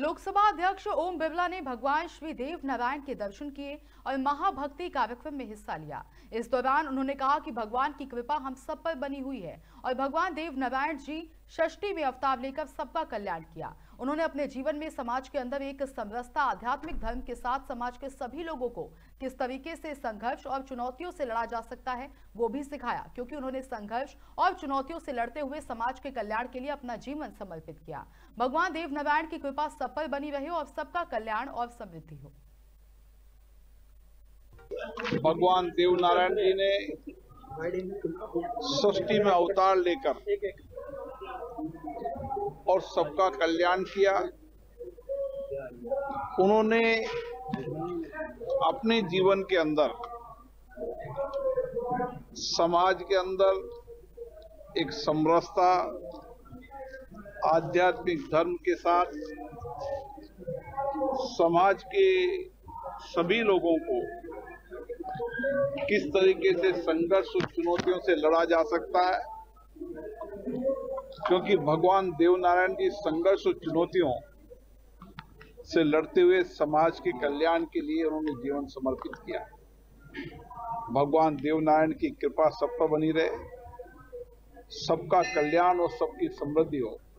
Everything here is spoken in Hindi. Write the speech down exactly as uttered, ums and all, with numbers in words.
लोकसभा अध्यक्ष ओम बिरला ने भगवान श्री देव नारायण के दर्शन किए और महाभक्ति कार्यक्रम में हिस्सा लिया। इस दौरान उन्होंने कहा कि भगवान की कृपा हम सब पर बनी हुई है और भगवान देव नारायण जी षष्ठी में अवतार लेकर सबका कल्याण किया। उन्होंने अपने जीवन में समाज के अंदर एक समरसता आध्यात्मिक धर्म के साथ समाज के सभी लोगों को किस तरीके से संघर्ष और चुनौतियों से लड़ा जा सकता है वो भी सिखाया, क्योंकि उन्होंने संघर्ष और चुनौतियों से लड़ते हुए समाज के कल्याण के लिए अपना जीवन समर्पित किया। भगवान देव नारायण की कृपा सब पर बनी रहे और सबका कल्याण और समृद्धि हो। भगवान देव नारायण जी ने षष्ठी में अवतार लेकर और सबका कल्याण किया। उन्होंने अपने जीवन के अंदर समाज के अंदर एक समरसता आध्यात्मिक धर्म के साथ समाज के सभी लोगों को किस तरीके से संघर्ष और चुनौतियों से लड़ा जा सकता है, क्योंकि भगवान देव नारायण जी संघर्ष और चुनौतियों से लड़ते हुए समाज के कल्याण के लिए उन्होंने जीवन समर्पित किया। भगवान देव नारायण की कृपा सब पर बनी रहे, सबका कल्याण और सबकी समृद्धि हो।